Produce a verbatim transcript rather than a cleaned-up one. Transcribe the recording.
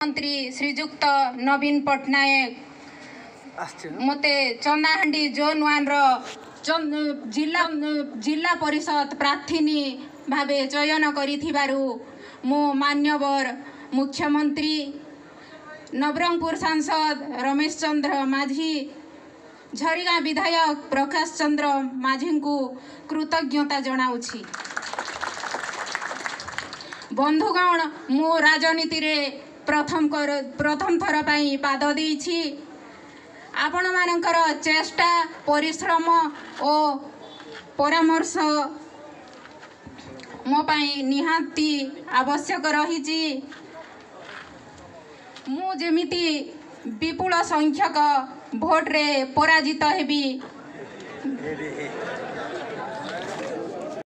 मंत्री श्रीजुक्त नवीन पट्टनायक मते Chandahandi zone one row जिला जिला परिषद प्रार्थी भावे चयन करिथिबारु मो मान्यवर मुख्यमंत्री नवरंगपुर सांसद रमेश चंद्र माझी झरीगाँ विधायक प्रकाश चंद्र माझी को कृतज्ञता जनाउछि। बंधुगण मो राजनीति रे प्रथम कर प्रथम थर पाई पाद देछि। आपण मानकर चेष्टा परिश्रम और परामर्श मो पाई निहाती आवश्यक रही। मु जेमिति विपुल संख्यक भोट रे पराजित हेबी